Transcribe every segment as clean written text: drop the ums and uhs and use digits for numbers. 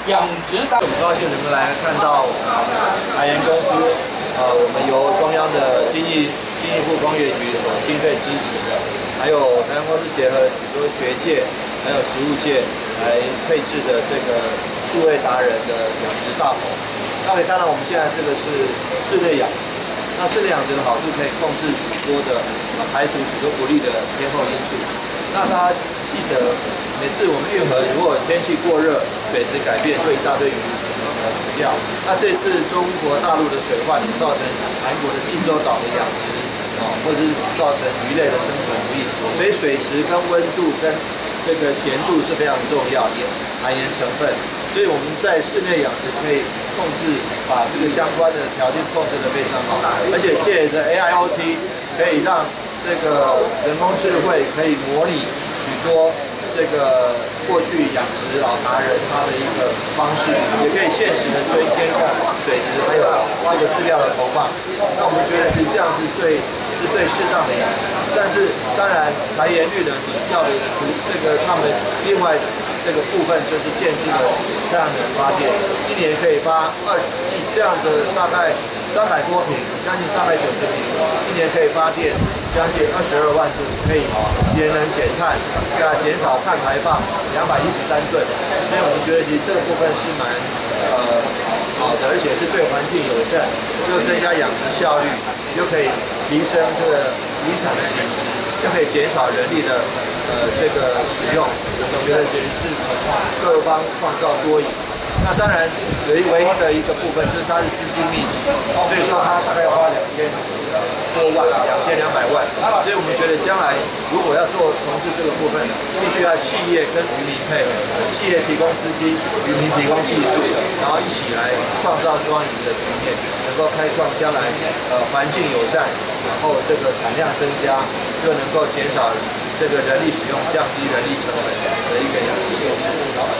养殖达。 很高兴能够来看到海盐公司，我们由中央的经济部工业局所经费支持的，还有台湾公司结合许多学界还有实务界来配置的这个数位达人的养殖大棚。那可以看到我们现在这个是室内养殖。 那室内养殖的好处可以控制许多的排除许多不利的天候因素。那大家记得，每次我们运河如果天气过热，水质改变，会一大堆鱼死掉。那这次中国大陆的水患也造成韩国的济州岛的养殖或者是造成鱼类的生存不易。所以水质跟温度跟这个咸度是非常重要，含盐成分。所以我们在室内养殖可以控制，把这个相关的条件控制得非常好，而且借着 AIoT 可以让这个人工智慧可以模拟许多这个过去养殖老达人他的一个方式，也可以现实的监控水质还有这个饲料的投放。那我们觉得是这样是最适当的养殖。但是当然，台盐绿能你要的这个他们另外。 这个部分就是建制的太阳能发电，一年可以发这样的大概300多坪，将近390坪，一年可以发电将近22万吨，可以节能减碳，减少碳排放213吨。所以我们觉得其实这个部分是蛮好的，而且是对环境友善，又增加养殖效率，又可以提升这个渔产的品质，又可以减少人力的。 这个使用，我觉得也是从各方创造多赢。那当然，唯一的一个部分就是它是资金密集，所以说它大概要花2000多万，2200万。所以我们觉得将来如果要从事这个部分，必须要企业跟渔民配合，企业提供资金，渔民提供技术，然后一起来创造双赢的局面，能够开创将来环境友善，然后这个产量增加，又能够减少。 这个人力使用降低人力成本的一个养殖优势。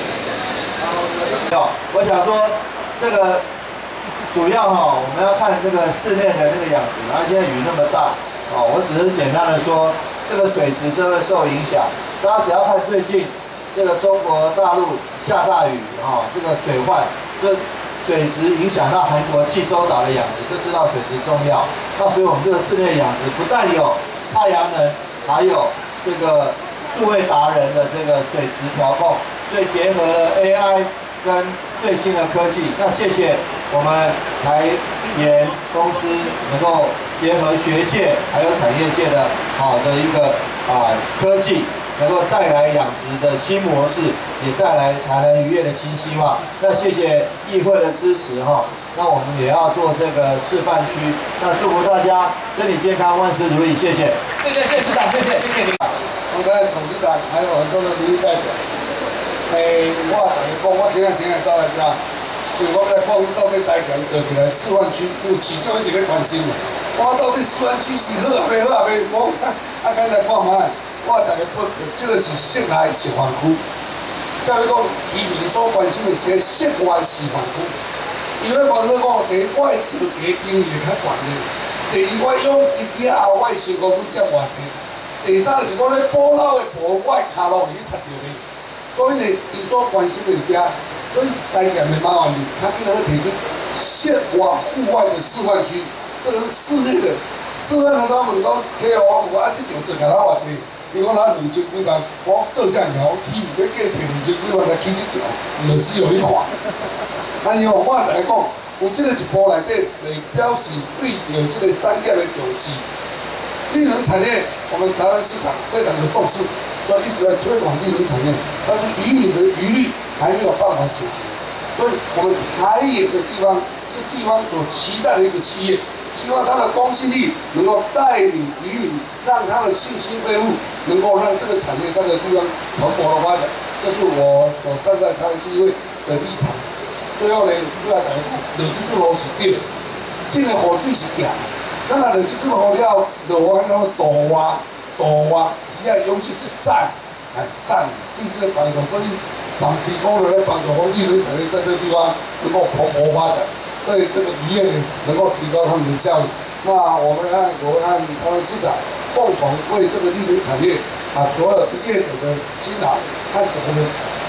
我想说，这个主要我们要看这个室内的那个养殖，然后现在雨那么大我只是简单的说，这个水质真会受影响。大家只要看最近这个中国大陆下大雨这个水患，这水质影响到韩国济州岛的养殖，就知道水质重要。那所以我们这个室内养殖不但有太阳能，还有 这个数位达人的这个水质调控，所以结合了 AI 跟最新的科技。那谢谢我们台盐公司能够结合学界还有产业界的好的一个科技，能够带来养殖的新模式，也带来台南渔业的新希望。那谢谢议会的支持那我们也要做这个示范区。那祝福大家身体健康，万事如意。谢谢。 谢谢市长，谢谢您。 我们董事长还有很多的民意代表，我大家讲，我今仔先来走来这，因为我在讲到底台南做起来4万区，有市长一直在关心嘛。我到底4万区是好也未好也未，我开来看卖，我大家报告，这个是室内示范区，照你讲，居民所关心的是室外示范区。因为讲你讲，第一，我的资格经验较悬的；第二，我养一了后，我的成功率占偌济。 第三就是讲咧，保老的婆，我的骹路是去踢着的，所以呢，伊所关心的遮，所以台检的麻烦你，他竟然要提出室外、户外的示范区，这个是室内的。示范的他问讲，客户我问这场做起来偌济？伊讲2000几万，我倒下鸟起，要计摕2000几万来起这场，就是有你看。但是我来讲，有这个一步内底来表示对着这个产业的重视。 绿能产业，我们台湾市场非常的重视，所以一直在推广绿能产业。但是渔民的渔率还没有办法解决，所以我们台盐的地方是地方所期待的一个企业，希望它的公信力能够带领渔民，让他的信心恢复，能够让这个产业在这个地方蓬勃的发展。这是我所站在台湾市议会的立场。最后呢，要来讲，落水这路是对，这个雨水是咸。 咱若落去这好了，落安怎渡蛙，伊啊勇气是赞，赞，对这个帮助，所以长期讲落来帮助讲绿能产业在这个地方能够蓬勃发展，对这个渔业呢能够提高他们的效益。那我们和台湾市长共同为这个绿能产业所有的业者的辛劳和整个的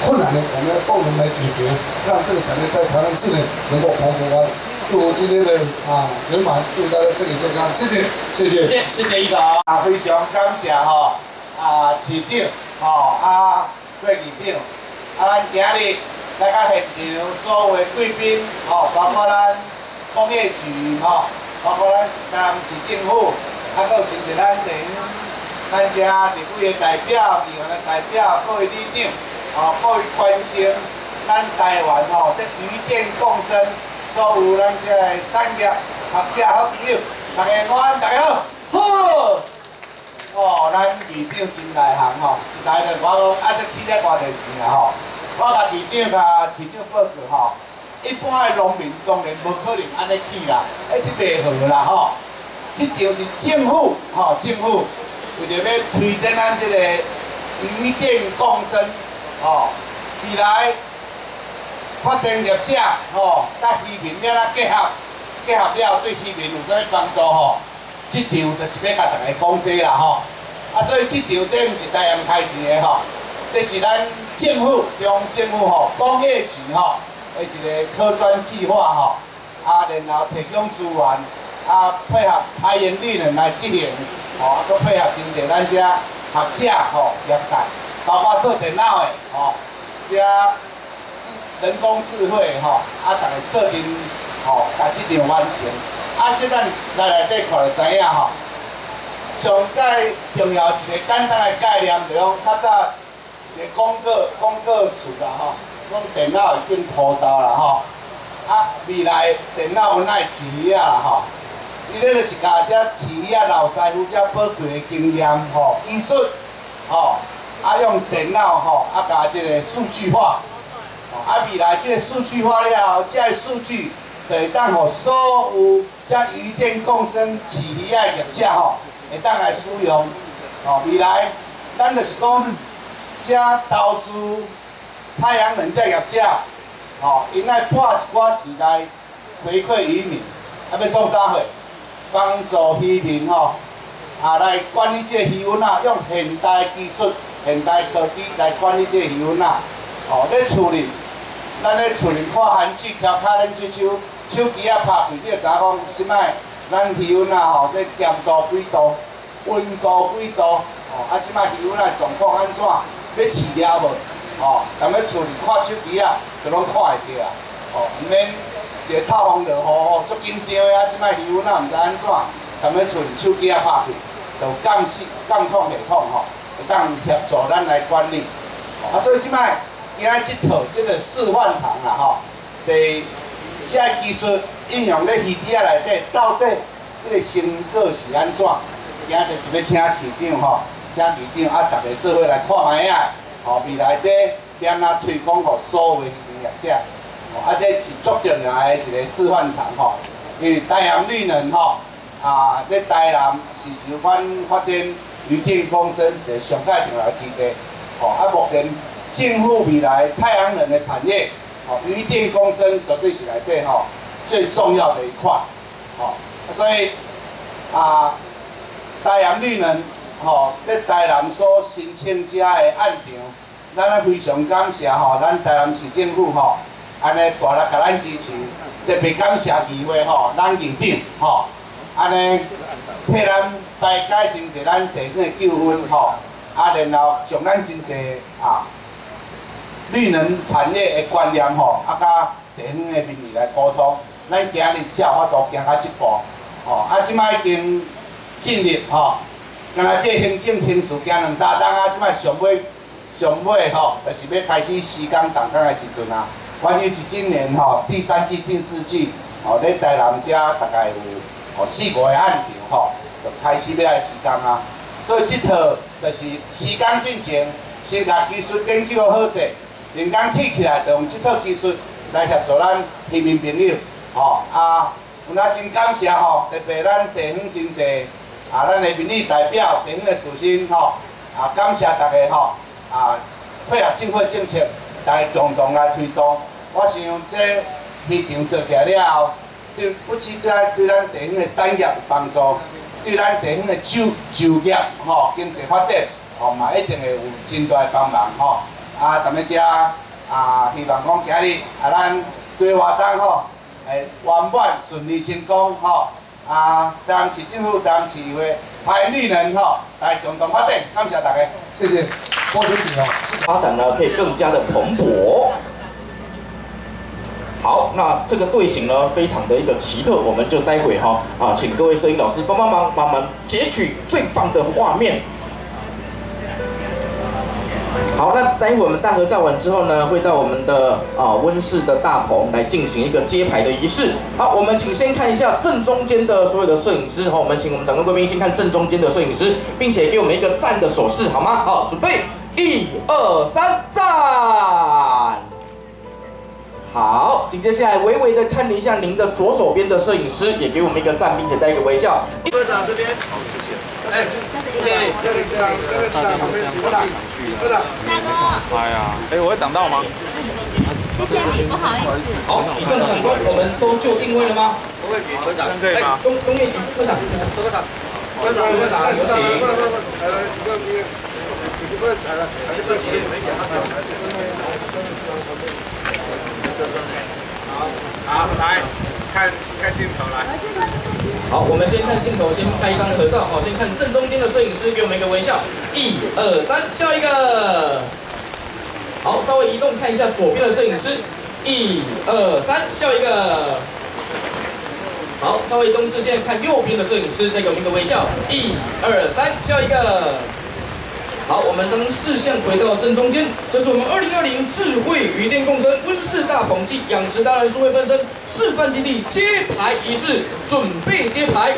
困难呢，我们要共同来解决，让这个产业在台湾市内能够蓬勃发展。祝今天的圆满，祝大家身体健康，谢谢，谢谢， 谢谢议长。 非常感谢市长郭议长，咱今日来到现场所有的贵宾包括咱工业局包括咱台南市政府，还有真侪咱遮立委的代表、议员的代表、各位里长各位关心咱台湾这渔电共生，所有咱遮的产业学者好朋友，大家午安，大家好。好。咱议长真内行一来就我讲这起了偌济钱我甲议长甲市长报告一般的农民当然无可能安尼起啦，这袂好啦这条是政府政府为着要推展咱这个渔电共生未来发电业者甲渔民要怎结合了对渔民有啥物帮助这条就是要甲大家讲这啦所以这条这毋是台南开钱的这是咱政府中央政府工业局的一个科专计划然后提供资源配合太阳绿能来执行佮配合真济咱遮学者业界，包括做电脑的遮人工智慧大家做阵把这场完成现在来内底看就知影上介重要一个简单的概念，就讲较早一个广告词啦讲电脑已经拖到啦未来电脑有奈饲鱼啦伊咧就是甲遮饲鱼老师傅遮宝贵的经验技术用电脑甲这个数据化未来这个数据化了后，这个数据就会当互所有遮渔电共生饲鱼的业者会当来使用未来咱就是讲遮投资太阳能遮业者因爱拨一寡钱来回馈渔民要创啥货？帮助渔民来管理这个鱼温用现代技术、现代科技来管理这个鱼温咧厝里，咱咧厝里看韩剧、翘脚冷水手，手机拍开，你就知影讲，即摆咱鱼温这咸度几度、温度几度即摆鱼温状况安怎？要饲了无？踮咧厝里看手机就拢看会到毋免一个透风落雨足紧张的即摆鱼温毋知安怎，踮咧厝里手机拍开，就监控系统会当协助咱来管理所以即摆今仔即套即个示范场啦第这技术应用咧鱼池内底，到底迄个成果是安怎？今仔就是要请市长请议长大家做伙来看卖未来这要安怎推广互所有的渔业者这是足重要的一个示范场因为台南绿能在台南是就阮发展渔电共生一个上界重要的基地目前政府未来太阳能的产业渔电共生绝对是内底最重要的一块所以台南绿能在台南所申请遮的案场，咱非常感谢咱台南市政府安尼大力甲咱支持，特别感谢议会咱议长安尼替咱排解真济咱地方的纠纷然后将咱真济绿能产业的观念甲地方的民意来沟通，咱今日才有法度行到这步即摆已经进入敢若这行政程序行2、3档即摆上尾就是要开始施工动工的时阵关于今年第3季、第4季咧台南遮大概有4、5个案场就开始要来施工所以这套就是施工进前先甲技术研究好势，人工起来就用这套技术来协助咱渔民朋友有哪真感谢特别咱地方真济咱的民意代表、地方的士绅感谢大家配合政府的政策，大家共同来推动。我想这市场做起来了后，不止对咱地方的产业有帮助，对咱地方的就业经济发展嘛一定会有真大的帮忙大家遮希望讲今日咱对活动吼，圆满顺利成功吼。当市政府、当市议会派绿人吼来共同发展，感谢大家， 谢谢。郭主席哦， 发展呢可以更加的蓬勃。好，那这个队形呢非常的一个奇特，我们就待会请各位摄影老师帮忙截取最棒的画面。好，那待会我们大合照完之后呢，会到我们的温室的大棚来进行一个揭牌的仪式。好，我们请先看一下正中间的所有的摄影师，我们请我们掌柜贵宾先看正中间的摄影师，并且给我们一个赞的手势，好吗？好，准备，1、2、3，赞！好，紧接下来微微的看一下您的左手边的摄影师，也给我们一个赞，并且带一个微笑。 队长这边，好，谢谢。 哎，这里这样， 大哥。 哎呀，我会挡到吗？ 谢谢你，不好意思。 好，以上长官，我们都就定位了吗？ 工业局科长，可以吗？ 工业局科长， 科长， 有请。 好，来看镜头来。 好，我们先看镜头，先拍一张合照。好，先看正中间的摄影师，给我们一个微笑。1、2、3，笑一个。好，稍微移动看一下左边的摄影师。1、2、3，笑一个。好，稍微移动视线看右边的摄影师，再给我们一个微笑。1、2、3，笑一个。好，我们将视线回到正中间，这是我们2020智慧渔电共生温室大棚暨养殖达人数位分身示范基地揭牌仪式，准备揭牌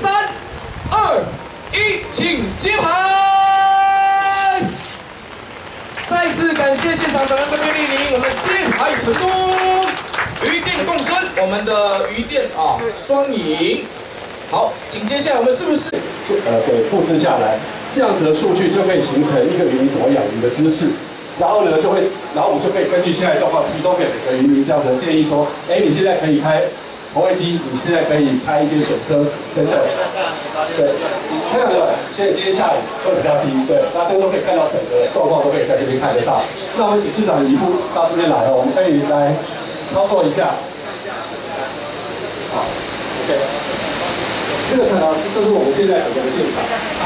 ，3、2、1，请揭牌！再次感谢现场掌人贵宾莅临，我们揭牌成功，渔电共生，我们的渔电双赢。好，紧接下来我们是不是给复制下来？这样子的数据就可以形成一个渔民怎么养鱼的知识，然后我们就可以根据现在状况提供给每个渔民这样子的建议说，你现在可以开投喂机，你现在可以开一些水车等等，对，这样的现在今天下雨会比较低，对，那这个都可以看到整个状况都可以在这边看得到。那我们请市长移步到这边来了，我们可以来操作一下。好 ，OK。这个呢，这是我们现在整个现场。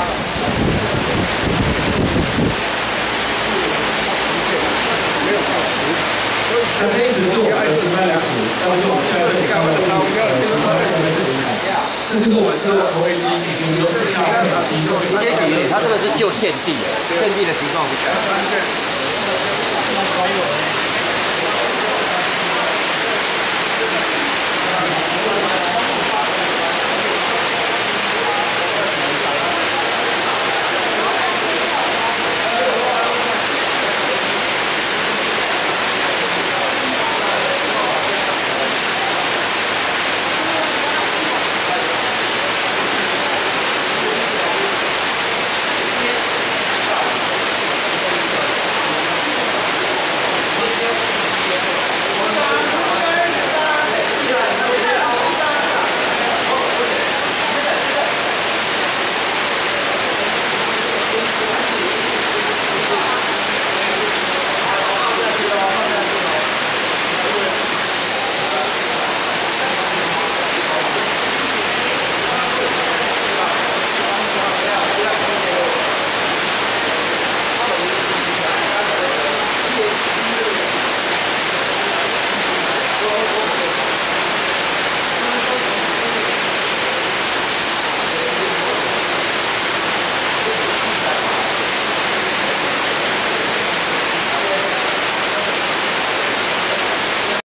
那这一直是我们的值班粮食，那么就我们现在这里看到的是这就是我们这个投喂机已经有4架机， 它这个是旧现地的，现地的情况不强。